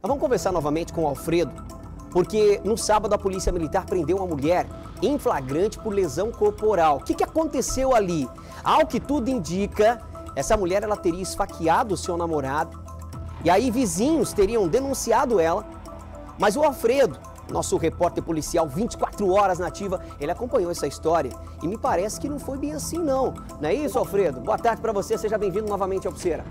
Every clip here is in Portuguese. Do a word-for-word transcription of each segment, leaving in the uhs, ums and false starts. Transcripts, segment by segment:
Mas vamos conversar novamente com o Alfredo, porque no sábado a Polícia Militar prendeu uma mulher em flagrante por lesão corporal. O que, que aconteceu ali? Ao que tudo indica, essa mulher ela teria esfaqueado o seu namorado, e aí vizinhos teriam denunciado ela, mas o Alfredo, nosso repórter policial vinte e quatro horas na ativa, ele acompanhou essa história e me parece que não foi bem assim não. Não é isso, Alfredo? Boa tarde para você, seja bem-vindo novamente ao Pulseira.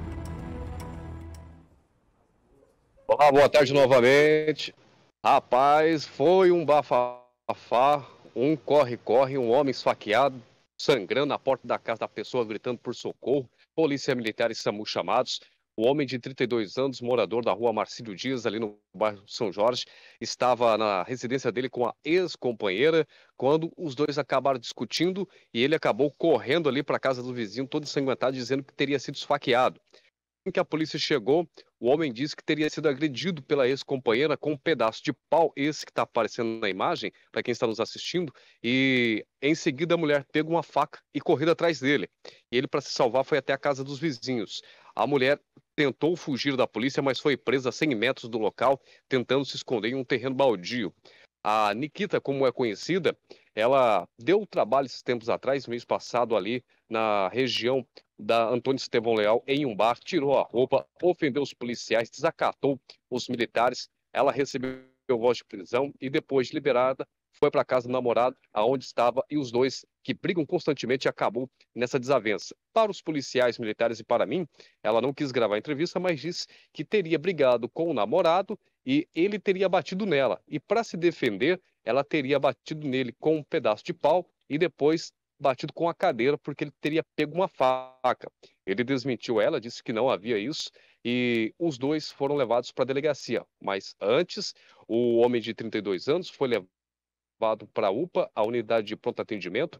Olá, boa tarde novamente. Rapaz, foi um bafafá, um corre-corre, um homem esfaqueado, sangrando na porta da casa da pessoa, gritando por socorro. Polícia Militar e SAMU chamados. O homem de trinta e dois anos, morador da rua Marcílio Dias, ali no bairro São Jorge, estava na residência dele com a ex-companheira, quando os dois acabaram discutindo e ele acabou correndo ali para a casa do vizinho, todo ensanguentado, dizendo que teria sido esfaqueado. Assim que a polícia chegou, o homem disse que teria sido agredido pela ex-companheira com um pedaço de pau, esse que está aparecendo na imagem, para quem está nos assistindo, e em seguida a mulher pegou uma faca e correu atrás dele. E ele, para se salvar, foi até a casa dos vizinhos. A mulher tentou fugir da polícia, mas foi presa a cem metros do local, tentando se esconder em um terreno baldio. A Nikita, como é conhecida, ela deu trabalho esses tempos atrás, mês passado ali na região da Antônio Estevão Leal, em um bar, tirou a roupa, ofendeu os policiais, desacatou os militares. Ela recebeu voz de prisão e depois de liberada, foi para casa do namorado, aonde estava, e os dois que brigam constantemente acabou nessa desavença. Para os policiais militares e para mim, ela não quis gravar a entrevista, mas disse que teria brigado com o namorado e ele teria batido nela. E para se defender, ela teria batido nele com um pedaço de pau e depois batido com a cadeira porque ele teria pego uma faca. Ele desmentiu ela, disse que não havia isso e os dois foram levados para a delegacia. Mas antes, o homem de trinta e dois anos foi levado para a U P A, a unidade de pronto atendimento,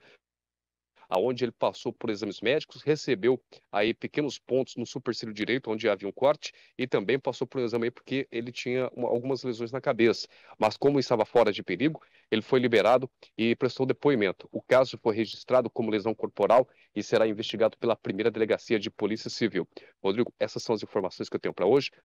aonde ele passou por exames médicos, recebeu aí pequenos pontos no supercílio direito, onde havia um corte, e também passou por um exame aí porque ele tinha uma, algumas lesões na cabeça. Mas como estava fora de perigo, ele foi liberado e prestou depoimento. O caso foi registrado como lesão corporal e será investigado pela primeira delegacia de Polícia Civil. Rodrigo, essas são as informações que eu tenho para hoje.